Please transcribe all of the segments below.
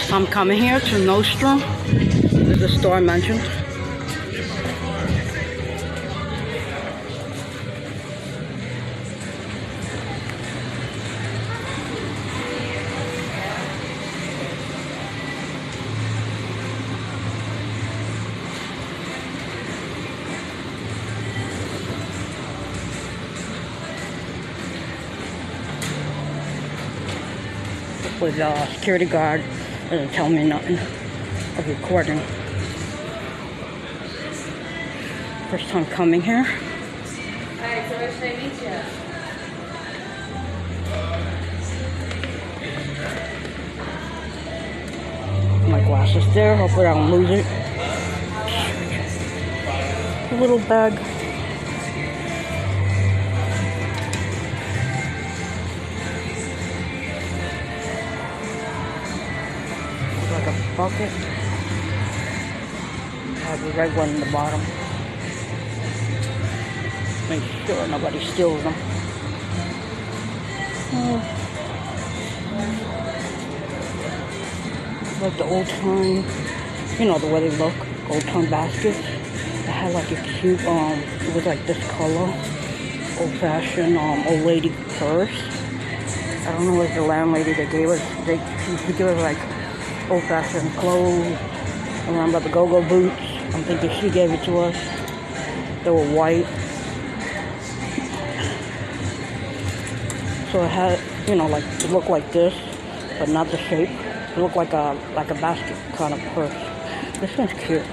I'm coming here to Nostrum. This is the store I mentioned. With a security guard doesn't tell me nothing of recording. First time coming here. Alright, so where should I meet you? My glasses there, hopefully I don't lose it. A little bag. Like a bucket. Have the red one in the bottom. Make sure nobody steals them. Like the old time, you know the way they look, old time baskets. It had like a cute, it was like this color, old fashioned, old lady purse. I don't know what the landlady they gave us. They used to give us like old fashioned clothes. I remember the go-go boots. I'm thinking she gave it to us. They were white. So it had, you know, like it looked like this, but not the shape. It looked like a basket kind of purse. This one's cute.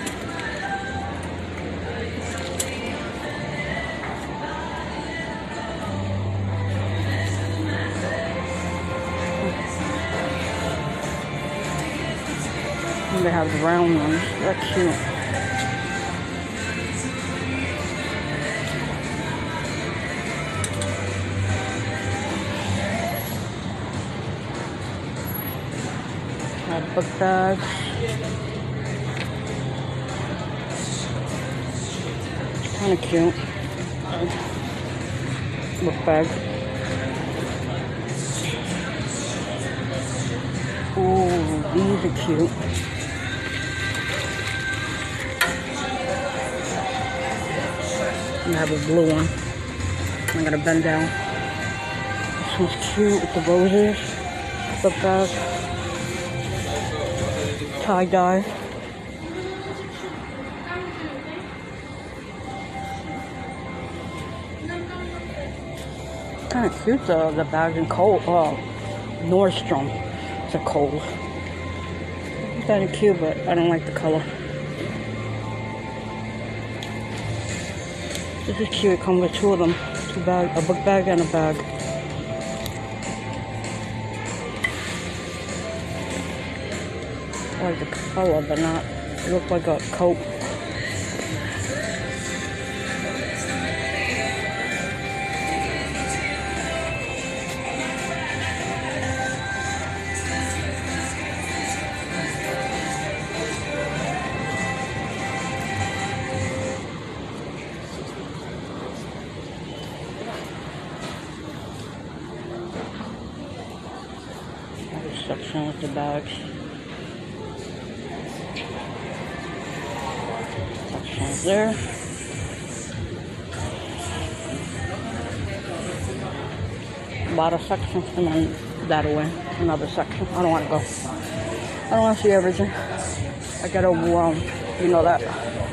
And they have the round ones. That's cute. Book bags. It's kind of cute. Book bag. Ooh, these are cute. I have a blue one. I'm gonna bend down. This one's cute with the roses. Book bag. Tie-dye. Kind of cute, the bags in Kohl's. Nordstrom. It's a Kohl's. It's kind of cute, but I don't like the color. This is cute. It comes with two of them. Two bags, a book bag and a bag. I like the color, but not. It looks like a coat. Another section with the bags. There. Bought a section and then that away. Another section. I don't want to go. I don't want to see everything. I get overwhelmed. You know that.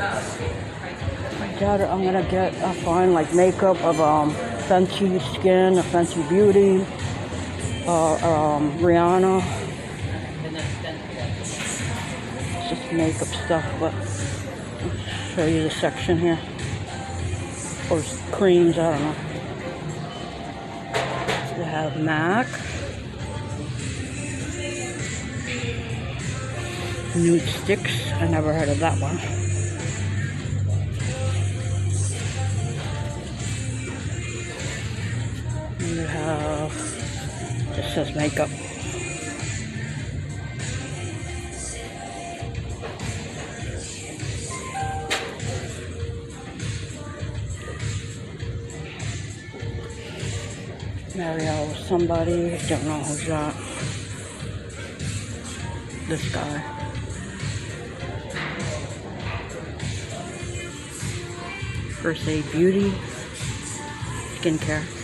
I'm gonna find like makeup of Fenty Skin, or Fenty Beauty, Rihanna. It's just makeup stuff, but. Show you the section here, or creams, I don't know. They have MAC, nude sticks. I never heard of that one. And you have, it says makeup. Mario somebody, don't know who's that. this guy. First Aid Beauty, skincare.